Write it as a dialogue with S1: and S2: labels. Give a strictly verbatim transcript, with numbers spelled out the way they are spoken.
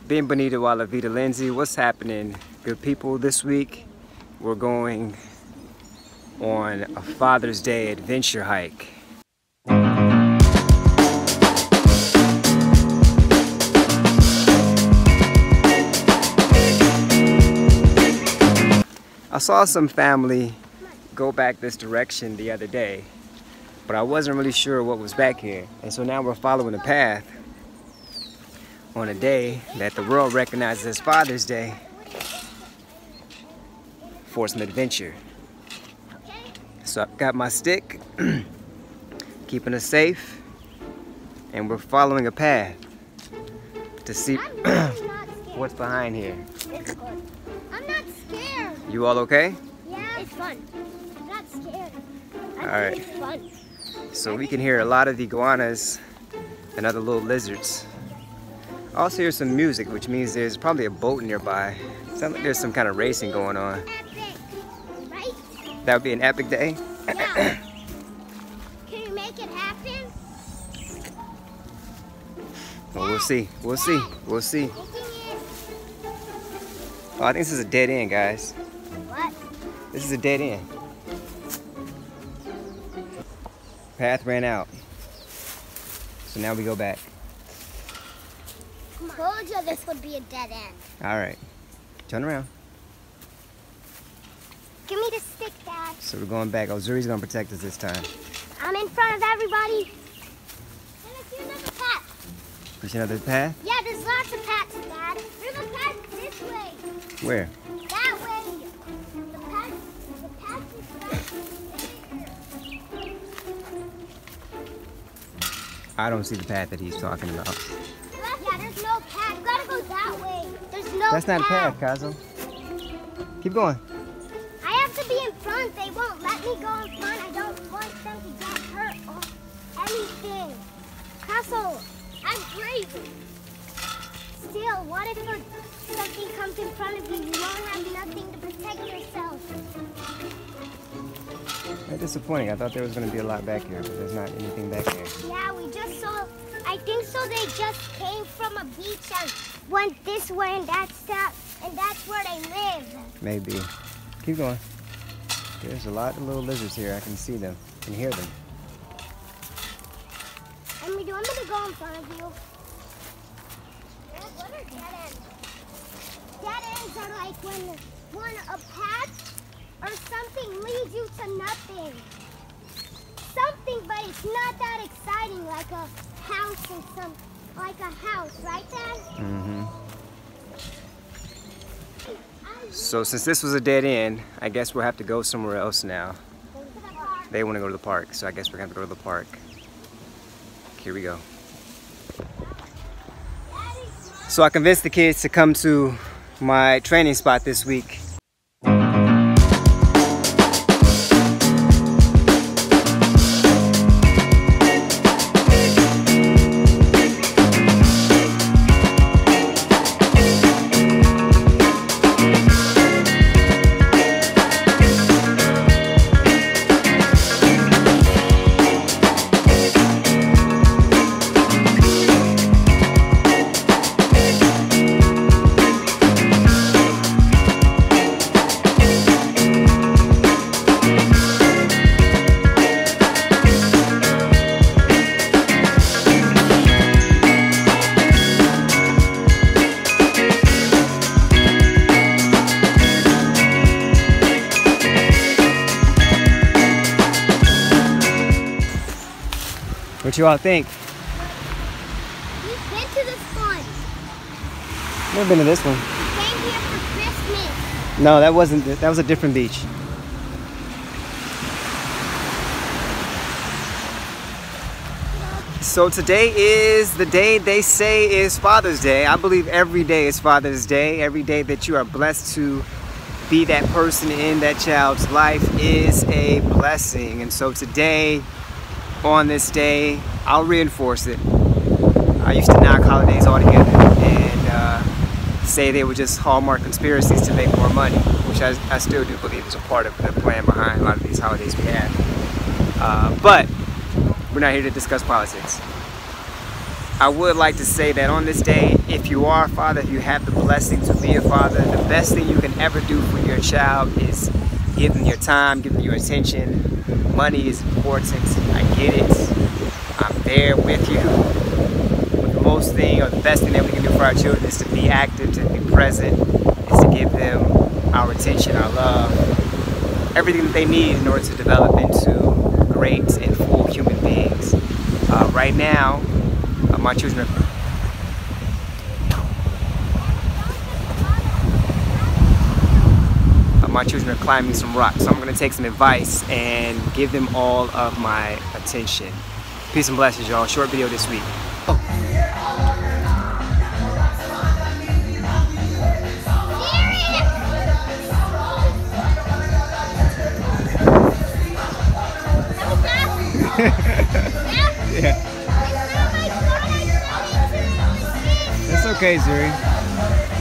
S1: Bienvenido a la Vida, Lindsay. What's happening, good people? This week we're going on a Father's Day adventure hike. I saw some family go back this direction the other day, but I wasn't really sure what was back here. And so now we're following a path on a day that the world recognizes as Father's Day for some adventure. So I've got my stick, keeping us safe, and we're following a path to see what's behind here.
S2: It's good. I'm not scared.
S1: You all okay?
S2: Yeah, it's fun. I'm not scared. I
S1: All right.
S2: It's fun.
S1: So we can hear a lot of iguanas and other little lizards. I also hear some music, which means there's probably a boat nearby. Sounds like there's some kind of racing going on.
S2: Epic, right?
S1: That would be an epic day.
S2: Yeah. Can you make it happen?
S1: Well, we'll see. We'll see. We'll see. Oh, I think this is a dead end, guys.
S2: What?
S1: This is a dead end. Path ran out. So now we go back.
S2: I told you this would be a dead end.
S1: All right. Turn around.
S2: Give me the stick, Dad.
S1: So we're going back. Oh, Zuri's going to protect us this time.
S2: I'm in front of everybody. And I see another path.
S1: You see another path?
S2: Yeah, there's lots of paths, Dad. There's a path this way.
S1: Where?
S2: That way. The path, the path is right there.
S1: I don't see the path that he's talking about.
S2: Yeah, there's no path. You gotta go that way. There's no
S1: That's not a path, Kazo. Keep going.
S2: I have to be in front. They won't let me go in front. I don't want them to get hurt or anything. Castle, I'm brave. Still, what if something comes in front of you? You won't have nothing to protect yourself.
S1: That's disappointing. I thought there was going to be a lot back here, but there's not anything back here.
S2: Yeah, we just saw, I think so they just came from a beach and went this way and that's that, and that's where they live.
S1: Maybe. Keep going. There's a lot of little lizards here. I can see them and hear them.
S2: And we do want me to go in front of you. What are dead ends? Dead ends are like when, when a path or something leads you to nothing. Something, but it's not that exciting, like a house and some, like a house, right, Dad?
S1: Mm-hmm. So since this was a dead end, I guess we'll have to go somewhere else now. They want to go to the park, so I guess we're going to have to go to the park. Here we go. So I convinced the kids to come to my training spot this week. What you all think?
S2: We've been to this one.
S1: Never been to this one.
S2: We came here for Christmas.
S1: No, that wasn't. That was a different beach. So today is the day they say is Father's Day. I believe every day is Father's Day. Every day that you are blessed to be that person in that child's life is a blessing. And so today, on this day, I'll reinforce it. I used to knock holidays altogether and uh, say they were just Hallmark conspiracies to make more money, which I, I still do believe is a part of the plan behind a lot of these holidays we have. Uh, but we're not here to discuss politics. I would like to say that on this day, if you are a father, if you have the blessing to be a father, the best thing you can ever do for your child is give them your time, give them your attention. Money is important, I get it. I'm there with you. But the most thing, or the best thing that we can do for our children is to be active, to be present, is to give them our attention, our love, everything that they need in order to develop into great and full human beings. Uh, right now, uh, my children are my children are climbing some rocks, so I'm going to take some advice and give them all of my attention. Peace and blessings, y'all. Short video this week. Oh. Yeah. It's okay, Zuri.